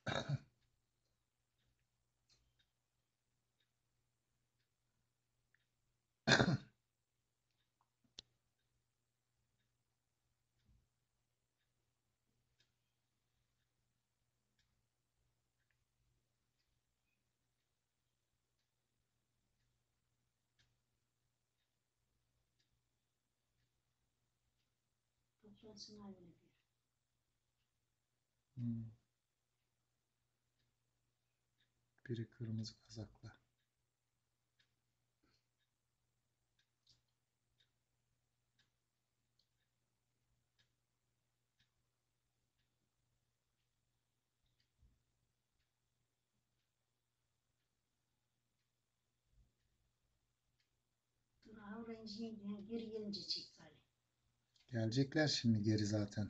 Hmm. Biri kırmızı kazaklı. Geri gelince çek Salih. Gelecekler şimdi geri zaten.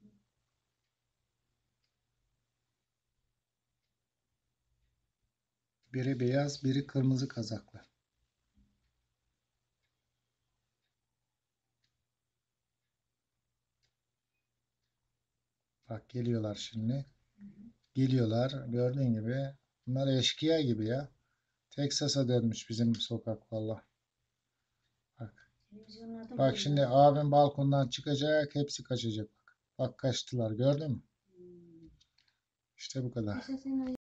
Biri beyaz, biri kırmızı kazaklı. Bak geliyorlar şimdi. Geliyorlar. Gördüğün gibi. Bunlar eşkıya gibi ya. Texas'a dönmüş bizim sokak valla. Bak. Bak şimdi abim balkondan çıkacak. Hepsi kaçacak. Bak kaçtılar. Gördün mü? İşte bu kadar.